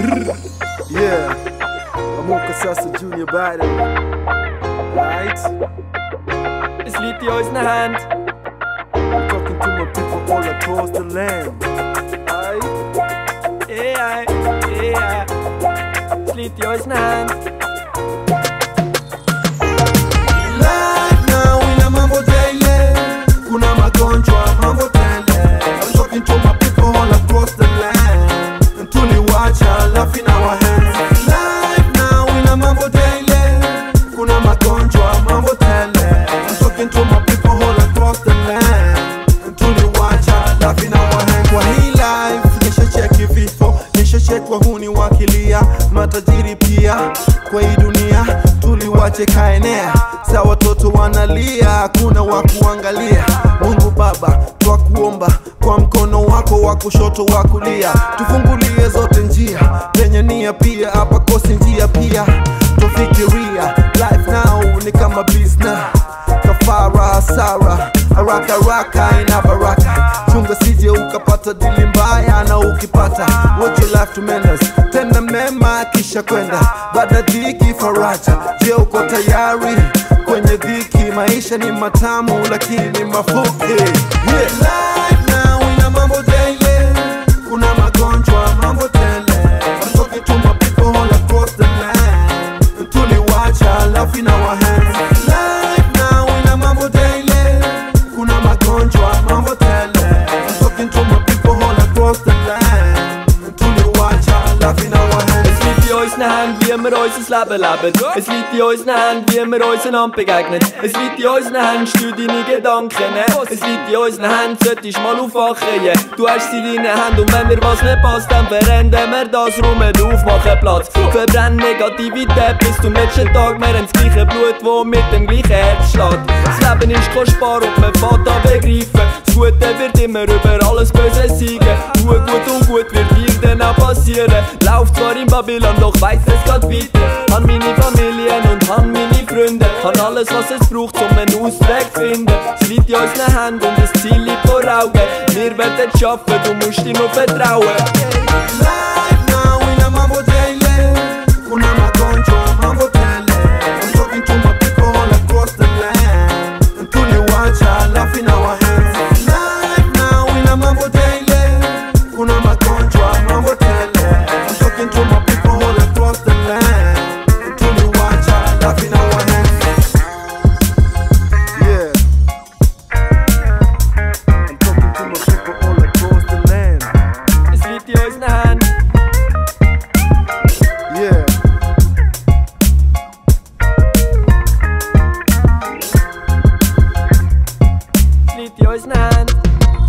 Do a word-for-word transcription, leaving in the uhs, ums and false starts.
Yeah, Amuka Sasa, Junia Bardo. Right? Es liegt in unseren Händen. I'm talking to my people all across the land. Right? Yeah, yeah. Es liegt in unseren Händen. Life now ina mambo tele, kuna magonjwa mambo tele. I'm talking to my people all across the land. Tuliwacha laugh in our hands. Life now ina mambo tele, kuna magonjwa mambo tele. I'm talking to my people all across the land. Tuliwacha laugh in our hands. Kwa hii life nisha cheki vifo, nisha check wahuni wakilia, matajiri pia. Kwa hii dunia tuliwache kaenea, sa watoto wanalia, kuna wakuangalia. Mungu Baba twakuomba, kwa mkono wako wa kushoto wa kulia, tufungulie zote njia, penye nia pia, hapa kosi njia pia. Tufikiria life now ni kama business, kafara hasara, haraka haraka ina baraka. Chunga sije ukapata dili mbaya, na ukipata watch your life tremendous. Tenda mema kisha kwenda, baada dhiki faraja. Je, uko tayari kwenye dhiki? Maisha ni matamu lakini mafupi. Yeah. Life now ina mambo tele, kuna magonjwa mambo tele. I'm talking to my people all across the land. Tuliwacha laugh in our hands. Life now ina mambo tele, kuna magonjwa mambo tele. I'm talking to my people all across the land. Tuliwacha laugh in our hands. Es liegt in unseren Händen, wie wir unser Leben leben. Es liegt in unseren Händen, wie wir useinander begegnen. Es liegt in unseren Händen, steuer deine Gedanken. Es liegt in unseren Händen, solltest mal aufwachen. Yeah. Du hast sie in deinen Händen, und wenn dir was nicht passt, dann verrennen wir das Raum und aufmachen Platz. Verbrennen Negativität bis zum letzten Tag. Wir haben das gleiche Blut, das mit dem gleichen Herz schlägt. Das Leben ist kostbar und man fängt an begreifen. Das Gute wird immer über alles Böse siegen. Nur gut und gut wird dir dann auch passieren. Lauf zwar in Babylon, doch weiss es geht weiter. An meine Familie und an meine Freunde, an alles was es braucht, um einen Ausweg zu finden. Es liegt in unseren Händen und das Ziel liegt vor Augen. Wir werden es schaffen, du musst dir nur vertrauen. Life now ina mambo tele, kuna magonjwa mambo tele. I'm talking to my people all across the land. Tuliwacha laugh in our hands. Life now ina mambo tele, kuna magonjwa mambo tele. I'm talking to my people all across the land. Tuliwacha laugh in our hands. Yeah. I'm talking to my people all across the land. Es liegt in unseren Händen. Yeah. Es liegt in unseren Händen.